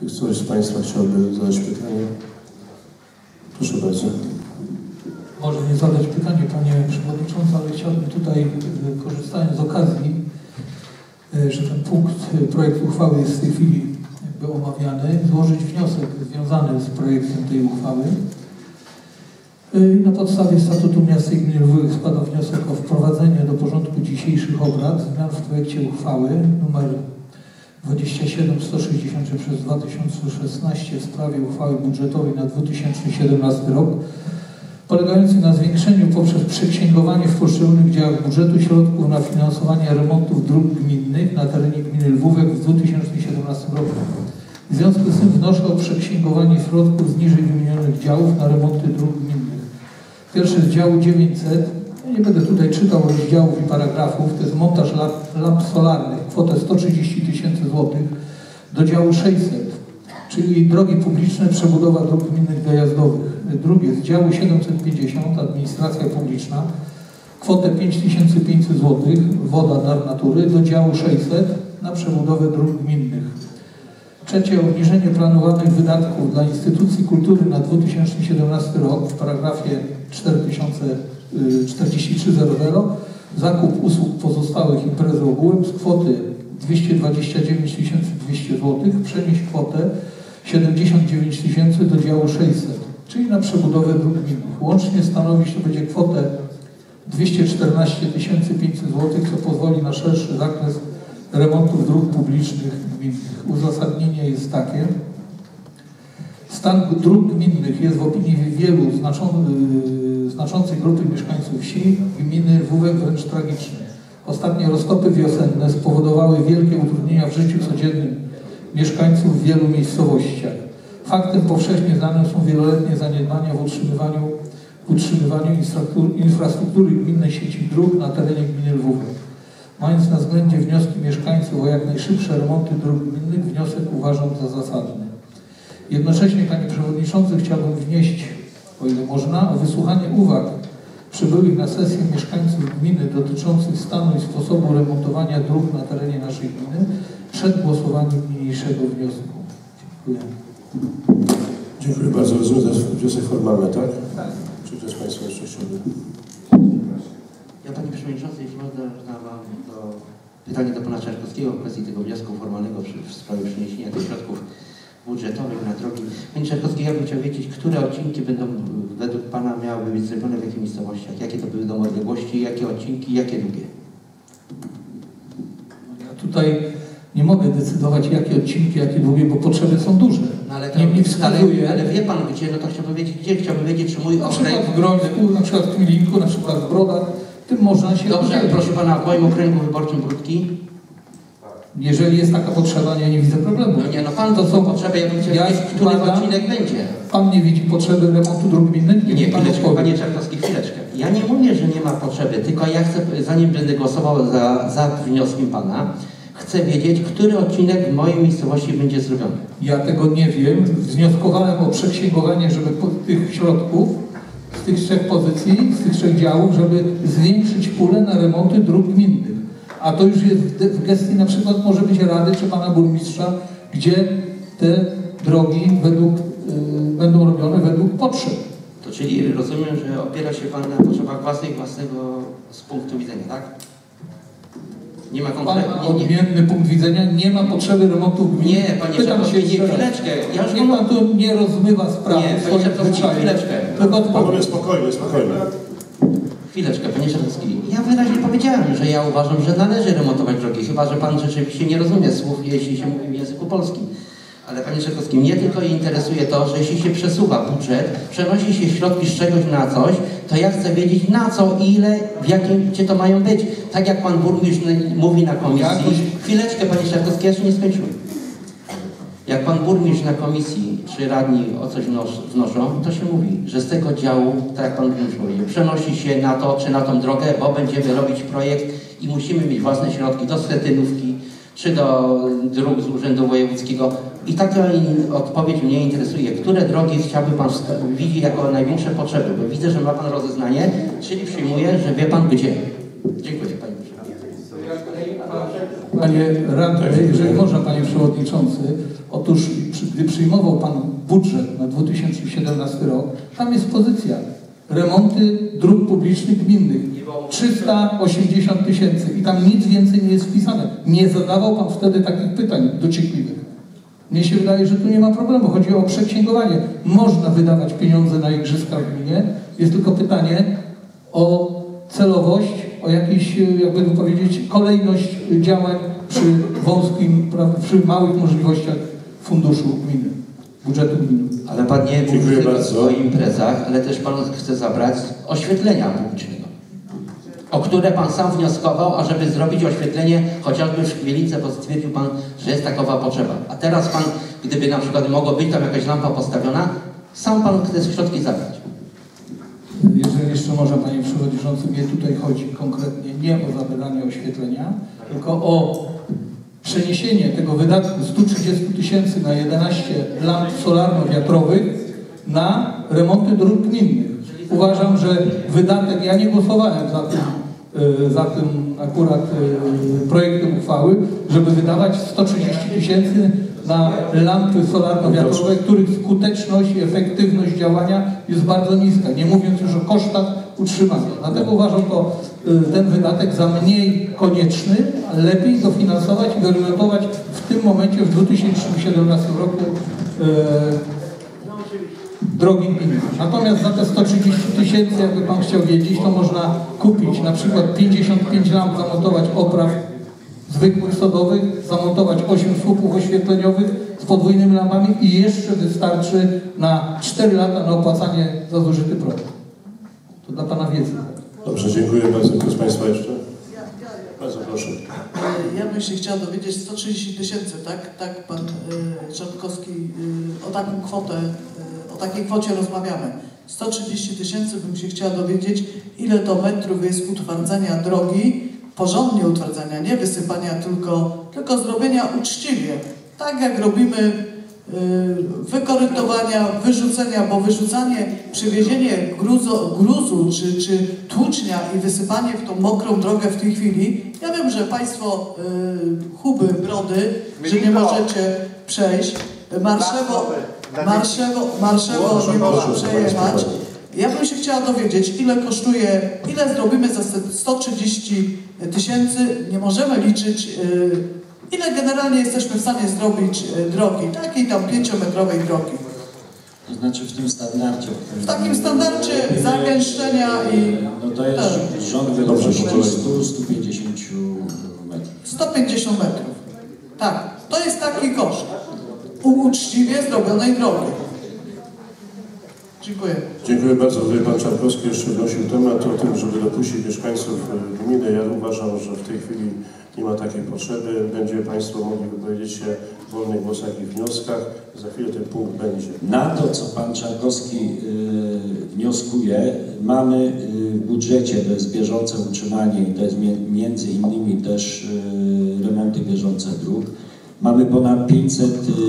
Czy ktoś z Państwa chciałby zadać pytanie? Proszę bardzo. Może nie zadać pytania, Panie Przewodniczący, ale chciałbym tutaj, korzystając z okazji, że ten punkt projektu uchwały jest w tej chwili jakby omawiany, złożyć wniosek związany z projektem tej uchwały. Na podstawie Statutu Miasta i Gminy Lwówek składam wniosek o wprowadzenie do porządku dzisiejszych obrad zmian w projekcie uchwały nr 27163 przez 2016 w sprawie uchwały budżetowej na 2017 rok, polegający na zwiększeniu poprzez przeksięgowanie w poszczególnych działach budżetu środków na finansowanie remontów dróg gminnych na terenie gminy Lwówek w 2017 roku. W związku z tym wnoszę o przeksięgowanie środków z niżej wymienionych działów na remonty dróg gminnych. Pierwszy z działu 900, ja nie będę tutaj czytał rozdziałów i paragrafów, to jest montaż lamp solarnych, kwotę 130 000 złotych, do działu 600, czyli drogi publiczne, przebudowa dróg gminnych dojazdowych. Drugie z działu 750, administracja publiczna, kwotę 5500 zł, woda dar natury, do działu 600 na przebudowę dróg gminnych. Trzecie, obniżenie planowanych wydatków dla instytucji kultury na 2017 rok w paragrafie 4300, zakup usług pozostałych imprezy ogółem z kwoty 229 200 zł, przenieść kwotę 79 000 do działu 600, czyli na przebudowę dróg gminnych. Łącznie stanowić to będzie kwotę 214 500 zł, co pozwoli na szerszy zakres remontów dróg publicznych gminnych. Uzasadnienie jest takie. Stan dróg gminnych jest w opinii wielu znaczącej grupy mieszkańców wsi gminy Lwówek wręcz tragiczny. Ostatnie roztopy wiosenne spowodowały wielkie utrudnienia w życiu codziennym mieszkańców w wielu miejscowościach. Faktem powszechnie znanym są wieloletnie zaniedbania w utrzymywaniu infrastruktury gminnej sieci dróg na terenie gminy Lwówek. Mając na względzie wnioski mieszkańców o jak najszybsze remonty dróg gminnych, wniosek uważam za zasadny. Jednocześnie, Panie Przewodniczący, chciałbym wnieść, o ile można, o wysłuchanie uwag przybyłych na sesję mieszkańców gminy dotyczących stanu i sposobu remontowania dróg na terenie naszej gminy przed głosowaniem niniejszego wniosku. Dziękuję. Dziękuję bardzo. Rozumiem, to jest wniosek formalny, tak? Tak. Czy ktoś z Państwa jeszcze chciałby? Ja, Panie Przewodniczący, jeśli można, mam pytanie do Pana Czarkowskiego w kwestii tego wniosku formalnego w sprawie przeniesienia tych środków budżetowych na drogi. Panie Czarkowski, ja bym chciał wiedzieć, które odcinki będą według Pana miały być zrobione w jakich miejscowościach, jakie to będą odległości, jakie odcinki, jakie długie? Ja tutaj nie mogę decydować, jakie odcinki, jakie długie, bo potrzeby są duże. No ale, ale wie Pan gdzie, no to chciałbym wiedzieć gdzie, chciałbym wiedzieć, czy mój okręg... w Grońsku, na przykład w Kmilinku, na przykład w Brodach, tym można się... Dobrze, proszę Pana, w moim okręgu wyborczym Brudki? Jeżeli jest taka potrzeba, ja nie widzę problemu. No nie, no Pan to są potrzeby, ja bym chciał wiedzieć, który odcinek będzie. Pan nie widzi potrzeby remontu dróg gminnych? Nie, chwileczkę, Panie Czarkowski, chwileczkę. Ja nie mówię, że nie ma potrzeby, tylko ja chcę, zanim będę głosował za wnioskiem Pana, chcę wiedzieć, który odcinek w mojej miejscowości będzie zrobiony. Ja tego nie wiem. Wnioskowałem o przeksięgowanie, żeby tych środków z tych trzech pozycji, z tych trzech działów, żeby zwiększyć pulę na remonty dróg gminnych. A to już jest w gestii na przykład może być Rady czy Pana Burmistrza, gdzie te drogi będą robione według potrzeb. To czyli rozumiem, że opiera się Pan na potrzebach własnego z punktu widzenia, tak? Nie ma konkretnie... Pan ma odmienny punkt widzenia, nie ma potrzeby remontu gminy. Nie, Panie Czarkowski, chwileczkę. Ja już niech Pan tu nie rozmywa sprawy. Nie, Panie Czarkowski, chwileczkę. Panowie, spokojnie, spokojnie. Chwileczkę, Panie Czarkowski. Ja wyraźnie powiedziałem, że ja uważam, że należy remontować drogi, chyba że Pan rzeczywiście nie rozumie słów, jeśli się mówi w języku polskim. Ale Panie Czarkowski, mnie tylko interesuje to, że jeśli się przesuwa budżet, przenosi się środki z czegoś na coś, to ja chcę wiedzieć na co, ile, w jakim, gdzie to mają być. Tak jak Pan Burmistrz mówi na komisji. Chwileczkę, Panie Czarkowski, ja jeszcze nie skończyłem. Jak Pan Burmistrz na komisji czy radni o coś wnoszą, to się mówi, że z tego działu, tak jak Pan Burmistrz powiedział, przenosi się na to czy na tą drogę, bo będziemy robić projekt i musimy mieć własne środki do schetynówki czy do dróg z Urzędu Wojewódzkiego. I taka odpowiedź mnie interesuje. Które drogi chciałby Pan widzi jako największe potrzeby? Bo widzę, że ma Pan rozeznanie, czyli przyjmuję, że wie Pan gdzie. Dziękuję, Panie Panie Radny, jeżeli można, Panie Przewodniczący, otóż gdy przyjmował Pan budżet na 2017 rok, tam jest pozycja remonty dróg publicznych gminnych 380 000 i tam nic więcej nie jest wpisane. Nie zadawał Pan wtedy takich pytań dociekliwych. Mnie się wydaje, że tu nie ma problemu. Chodzi o przeksięgowanie. Można wydawać pieniądze na igrzyska w gminie. Jest tylko pytanie o celowość, o jakąś, jakby to powiedzieć, kolejność działań przy wąskim, przy małych możliwościach funduszu gminy, budżetu gminy. Ale Pan nie mówi tylko o imprezach, ale też Pan chce zabrać oświetlenia publicznego, o które Pan sam wnioskował, ażeby zrobić oświetlenie chociażby w Chmielnicy, bo stwierdził Pan, że jest takowa potrzeba. A teraz Pan, gdyby na przykład mogło być tam jakaś lampa postawiona, sam Pan chce środki zabrać. Jeżeli jeszcze może, Panie Przewodniczący, mnie tutaj chodzi konkretnie nie o zabranie oświetlenia, tylko o przeniesienie tego wydatku 130 000 na 11 lamp solarno-wiatrowych na remonty dróg gminnych. Uważam, że wydatek, ja nie głosowałem za tym akurat projektem uchwały, żeby wydawać 130 000 na lampy solarno-wiatrowe, których skuteczność i efektywność działania jest bardzo niska, nie mówiąc już o kosztach utrzymania. Dlatego uważam ten wydatek za mniej konieczny, ale lepiej dofinansować i wyremontować w tym momencie, w 2017 roku drogi gminy. Natomiast za te 130 000, jakby Pan chciał wiedzieć, to można kupić na przykład 55 lamp, zamontować opraw zwykłych sodowych, zamontować 8 słupów oświetleniowych z podwójnymi lampami i jeszcze wystarczy na 4 lata na opłacanie za zużyty prąd. To dla Pana wiedzy. Dobrze, dziękuję bardzo. Ktoś z Państwa jeszcze? Bardzo proszę. Ja bym się chciał dowiedzieć 130 000, tak Pan Czapkowski, o taką kwotę, o takiej kwocie rozmawiamy. 130 000 bym się chciała dowiedzieć, ile to metrów jest utwardzania drogi, porządnie utwardzania, nie wysypania, tylko zrobienia uczciwie. Tak jak robimy wykorytowania, wyrzucenia, bo wyrzucanie, przywiezienie gruzu czy tłucznia i wysypanie w tą mokrą drogę w tej chwili, ja wiem, że Państwo Huby, Brody, że nie możecie przejść, Marszewo nie można przejechać. Ja bym się chciała dowiedzieć, ile kosztuje, ile zrobimy za 130 000, nie możemy liczyć, ile generalnie jesteśmy w stanie zrobić drogi, takiej tam 5-metrowej drogi. To znaczy w tym standardzie. W takim standardzie zagęszczenia i... No to jest rząd wydarzy 100-150 metrów. 150 metrów. Tak, to jest taki koszt uczciwie zrobionej drogi. Dziękuję. Dziękuję bardzo. Tutaj Pan Czarkowski jeszcze wnosił temat o tym, żeby dopuścić mieszkańców gminy. Ja uważam, że w tej chwili nie ma takiej potrzeby. Będzie Państwo mogli wypowiedzieć się w wolnych głosach i wnioskach. Za chwilę ten punkt będzie. Na to, co Pan Czarkowski wnioskuje, mamy w budżecie, to jest bieżące utrzymanie i to jest między innymi też remonty bieżące dróg. Mamy ponad 500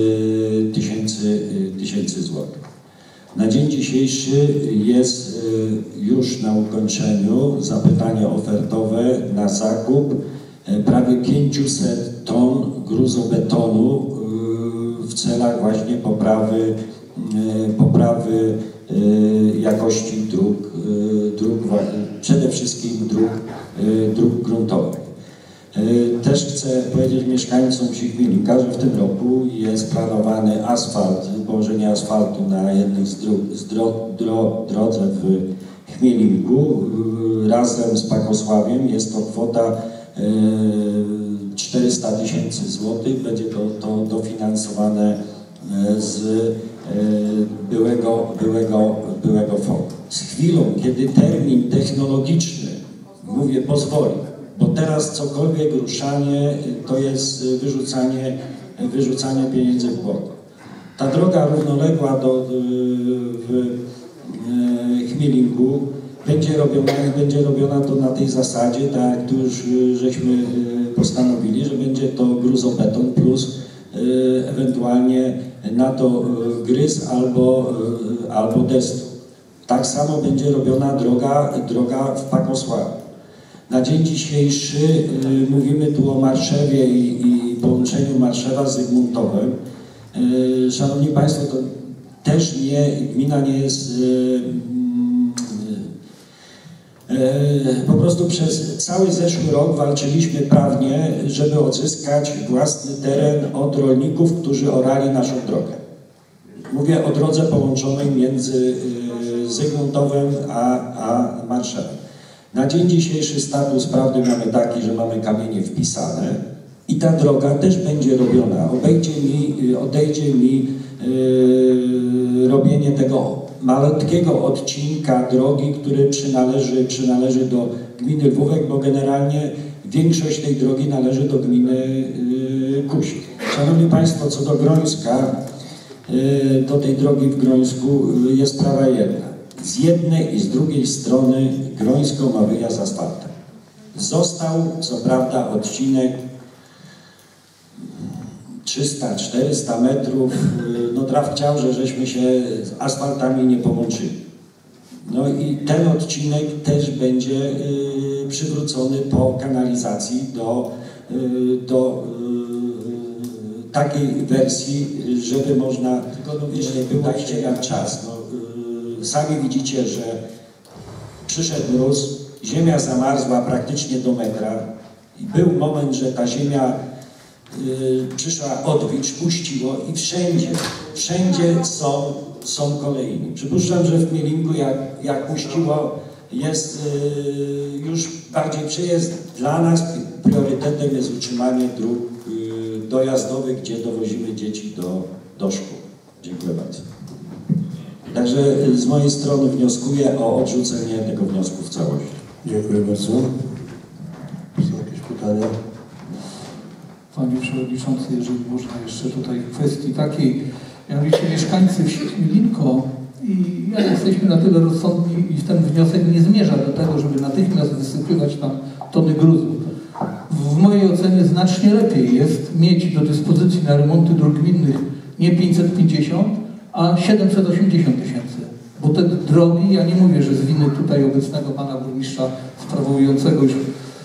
tysięcy złotych. Na dzień dzisiejszy jest już na ukończeniu zapytanie ofertowe na zakup prawie 500 ton gruzobetonu w celach właśnie poprawy jakości dróg, przede wszystkim dróg gruntowych. Też chcę powiedzieć mieszkańcom wsi Chmielnika, że w tym roku jest planowany asfalt, położenie asfaltu na jednej drodze w Chmielinku razem z Pakosławiem. Jest to kwota 400 000 złotych. Będzie to dofinansowane z byłego fondu. Z chwilą, kiedy termin technologiczny, mówię, pozwoli, bo teraz cokolwiek ruszanie to jest wyrzucanie pieniędzy w błoto. Ta droga równoległa w Chmielinku będzie robiona to na tej zasadzie, tak jak tu już żeśmy postanowili, że będzie to gruzobeton plus ewentualnie na to gryz albo destu. Tak samo będzie robiona droga w Pakosławiu. Na dzień dzisiejszy mówimy tu o Marszewie i połączeniu Marszewa z Zygmuntowem. Szanowni Państwo, to też gmina nie jest po prostu przez cały zeszły rok walczyliśmy prawnie, żeby odzyskać własny teren od rolników, którzy orali naszą drogę. Mówię o drodze połączonej między Zygmuntowem a Marszalem. Na dzień dzisiejszy status prawny mamy taki, że mamy kamienie wpisane i ta droga też będzie robiona. Odejdzie mi robienie tego malutkiego odcinka drogi, który przynależy do gminy Lwówek, bo generalnie większość tej drogi należy do gminy Kusik. Szanowni Państwo, co do Grońska, do tej drogi w Grońsku jest sprawa jedna. Z jednej i z drugiej strony Grońsko ma wyjazd asfaltem. Został, co prawda, odcinek 300-400 metrów, no traf chciał, żeśmy się z asfaltami nie połączyli. No i ten odcinek też będzie przywrócony po kanalizacji do takiej wersji, żeby można, żeby dajcie nam czas. No, sami widzicie, że przyszedł mróz, ziemia zamarzła praktycznie do metra i był moment, że ta ziemia przyszła odwilż, puściło i wszędzie są kolejni. Przypuszczam, że w Mielinku jak puściło jest już bardziej przejazd. Dla nas priorytetem jest utrzymanie dróg dojazdowych, gdzie dowozimy dzieci do szkół. Dziękuję bardzo. Także z mojej strony wnioskuję o odrzucenie tego wniosku w całości. Dziękuję bardzo. Są jakieś pytania? Panie Przewodniczący, jeżeli można jeszcze tutaj w kwestii takiej, mianowicie mieszkańcy wsi Mielinko i ja jesteśmy na tyle rozsądni i ten wniosek nie zmierza do tego, żeby natychmiast wysypywać tam tony gruzu. W mojej ocenie znacznie lepiej jest mieć do dyspozycji na remonty dróg gminnych nie 550, a 780 tysięcy. Bo te drogi, ja nie mówię, że z winy tutaj obecnego pana burmistrza sprawującego już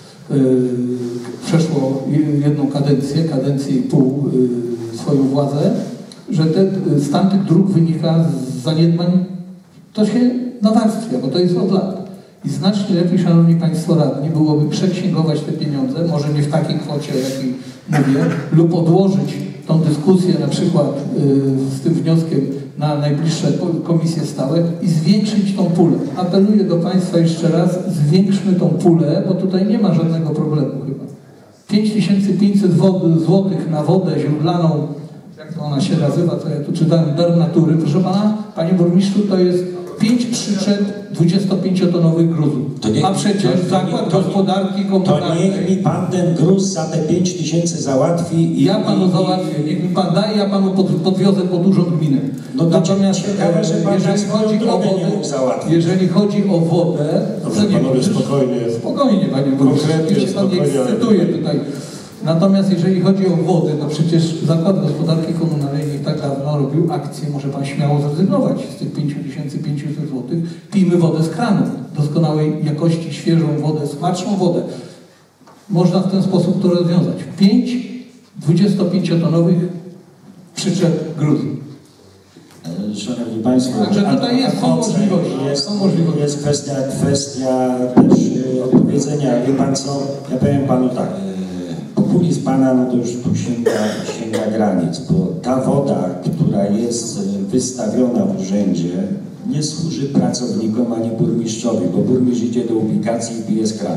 przeszło jedną kadencję i pół swoją władzę, że stan tych dróg wynika z zaniedbań, to się nawarstwia, bo to jest od lat. I znacznie lepiej, Szanowni Państwo radni, byłoby przeksięgować te pieniądze, może nie w takiej kwocie, o jakiej mówię, lub odłożyć tą dyskusję na przykład z tym wnioskiem na najbliższe komisje stałe i zwiększyć tą pulę. Apeluję do Państwa jeszcze raz, zwiększmy tą pulę, bo tutaj nie ma żadnego problemu chyba. 5500 zł na wodę źródlaną, jak to ona się nazywa, co ja tu czytałem, dar natury, proszę Pana, Panie Burmistrzu, to jest 5 przyczep 25-tonowych gruzów. A przecież zakład gospodarki komunalnej... To niech mi Pan ten gruz za te 5000 załatwi. Ja Panu załatwię. Niech mi Pan daje, ja Panu podwiozę pod urząd gminy. No natomiast ciekawe, że Pan jeżeli chodzi o wodę, jeżeli chodzi o wodę... Dobrze, Panowie, spokojnie. Spokojnie, Panie Burmistrzu. Konkretnie, Pan nie ekscytuje tutaj. Natomiast jeżeli chodzi o wodę, to przecież Zakład Gospodarki Komunalnej nie tak dawno robił akcję, może Pan śmiało zrezygnować z tych 5500 zł. Pijmy wodę z kranu, doskonałej jakości, świeżą wodę, smaczną wodę. Można w ten sposób to rozwiązać. 5 25-tonowych przyczep gruzu. Szanowni Państwo, także tutaj są możliwości. Jest kwestia też odpowiedzenia. Wie Pan co, ja powiem Panu tak. Populizm Pana, no to już tu sięga granic, bo ta woda, która jest wystawiona w urzędzie, nie służy pracownikom ani burmistrzowi, bo burmistrz idzie do ubikacji i pije z kranu.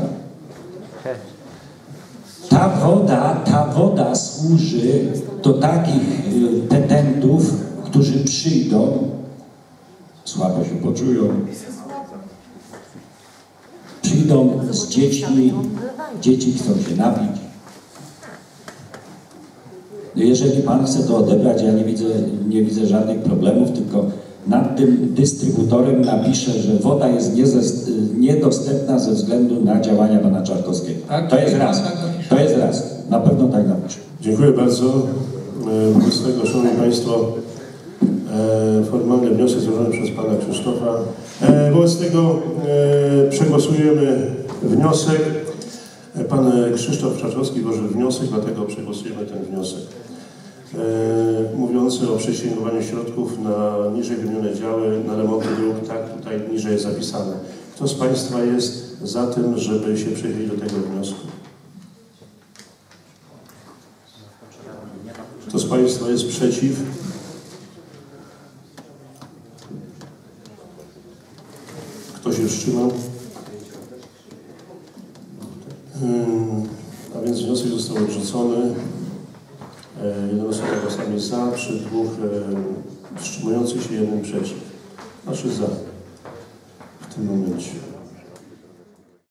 Ta woda służy do takich petentów, którzy przyjdą, słabo się poczują, przyjdą z dziećmi, dzieci chcą się napić. Jeżeli Pan chce to odebrać, ja nie widzę żadnych problemów, tylko nad tym dystrybutorem napiszę, że woda jest niedostępna ze względu na działania Pana Czarkowskiego. Tak, to jest raz. To jest raz. Na pewno tak napiszę. Dziękuję bardzo. Wobec tego, Szanowni Państwo, formalny wniosek złożony przez Pana Krzysztofa. Wobec tego przegłosujemy wniosek. Pan Krzysztof Czaczowski złożył wniosek, dlatego przegłosujemy ten wniosek. mówiący o przesięgowaniu środków na niżej wymienione działy, na remonty dróg, tak tutaj niżej jest zapisane. Kto z Państwa jest za tym, żeby się przychylić do tego wniosku? Kto z Państwa jest przeciw? Kto się wstrzymał? A więc wniosek został odrzucony. Jedna osoba głosami za, przy 2 wstrzymujących się, 1 przeciw. Znaczy za w tym momencie.